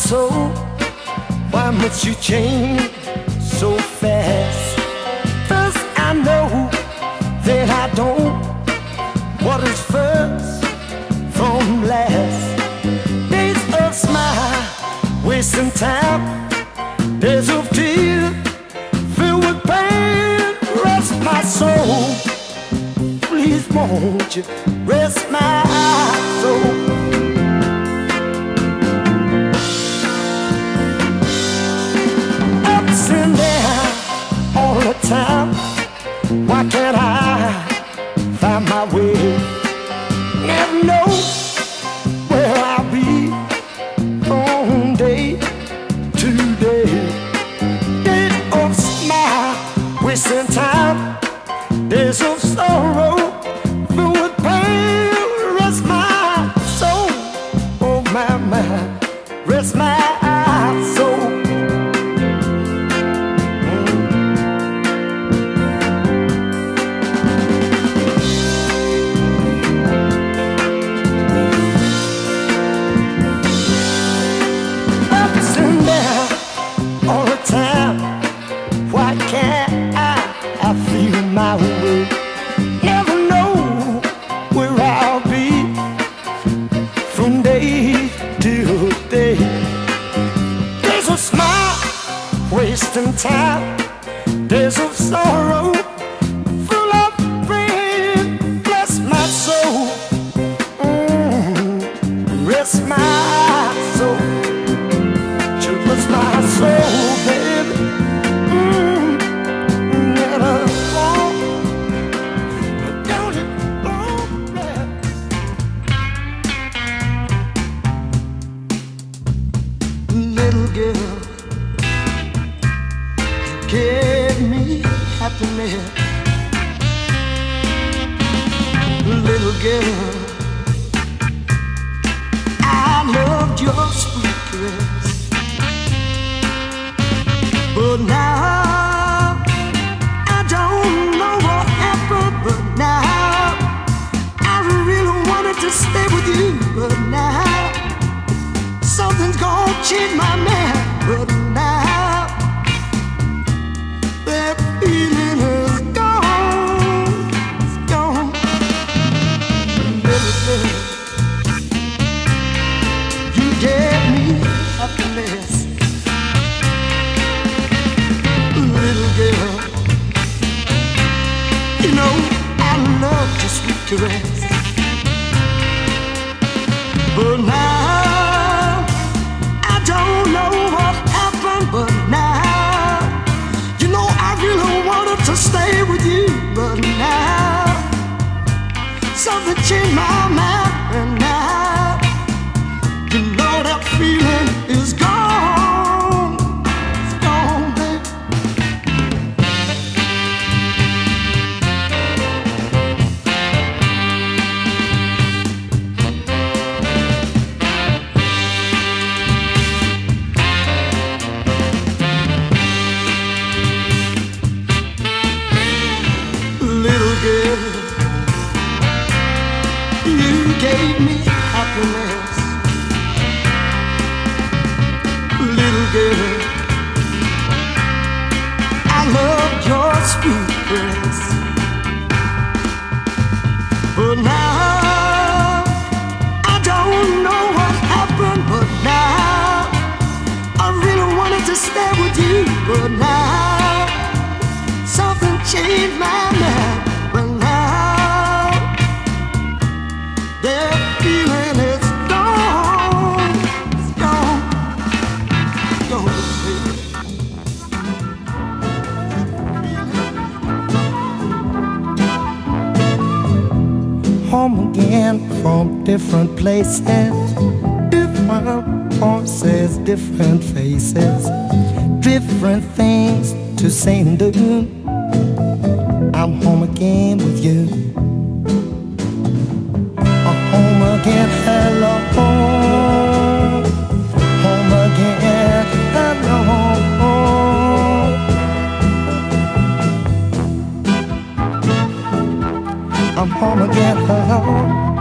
soul. Why must you change so fast? First I know that I don't. What is first from last? Days of smile, wasting time. Days of tears, filled with pain. Rest my soul, please won't you rest my soul. Ups and downs all the time. Why can't I find my way? Never know where I'll be from day to day. Days of smile, wasting time. Days of sorrow, filled with pain. Rest my soul, oh my mind, rest my soul. Ups and downs all the time. Why can't I feel my way? Never know where I'll be from day to day. Days of smile, wasting time. Days of sorrow, full of pain. Bless my soul, rest my soul. Just rest my soul, baby. Never fall, but don't it fall back. Little girl, you gave me happiness. Little girl, I loved your sweet caress. But now I don't know what happened. But now I really wanted to stay with you. But now something's gonna change my mind. But now that feeling is gone. It's gone. Little girl, you gave me happiness. Little girl, you know I love your sweet caress. But now I don't know what happened. But now, you know I really wanted to stay with you. But now something changed my mind. And now, you know that feeling is gone. It's gone, baby. Little girl, you gave me happiness. Little girl, I loved your sweet caress. But now I don't know what happened. But now I really wanted to stay with you. But now something changed my mind. But now that feeling is gone. It's gone. It's gone, baby. Home again from different places, different horses, different faces, different things to say and do. I'm home again with you. I'm home again, hello. Home again, hello. I'm home again, hello.